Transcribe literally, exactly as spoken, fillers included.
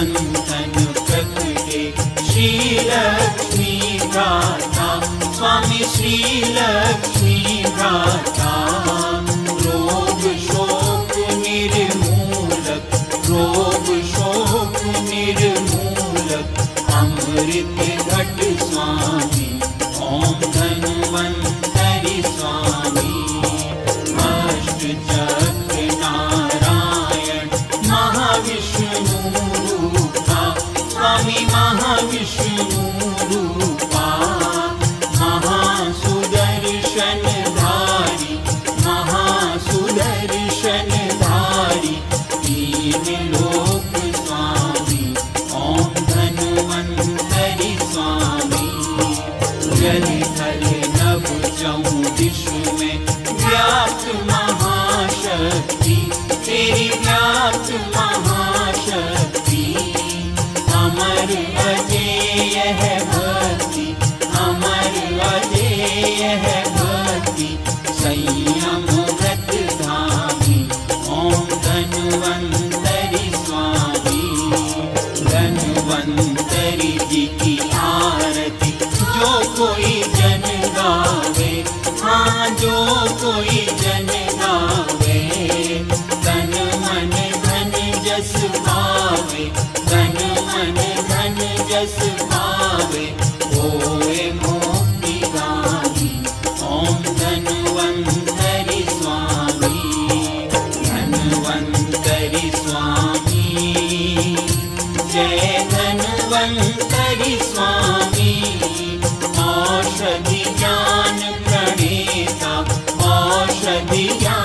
मंथन प्रकटे श्री लक्ष्मी भ्राता स्वामी श्री लक्ष्मी भ्राता। रोग शोक निर्मूलक रोग शोक निर्मूलक अमृत घट स्वामी ओम धन्वंतरि स्वामी। अष्ट चक्र नारायण महाविष्णु रूपा स्वामी महाविष्णु रूपा। महासुदर्शन धारी महासुदर्शन धारी तीन लोक स्वामी ओम धन्वंतरि स्वामी। जल थल नभ चहु विश्व में व्याप्त महाशक्ति तेरी व्याप्त महाशक्ति। अमर अजेय है भक्ति अमर अजेय है भक्ति संयम व्रत धामी ओम धन्वंतरि स्वामी। धन्वंतरि जी की आरती जो कोई जन गावे हाँ जो कोई जन गावे तन मन धन जस पावे तन मन धन जस पावे होए मुक्ति गामी ओम धन्वंतरि स्वामी। धन्वंतरि स्वामी जय धन्वंतरि स्वामी। औषधि ज्ञान प्रणेता औषधि ज्ञान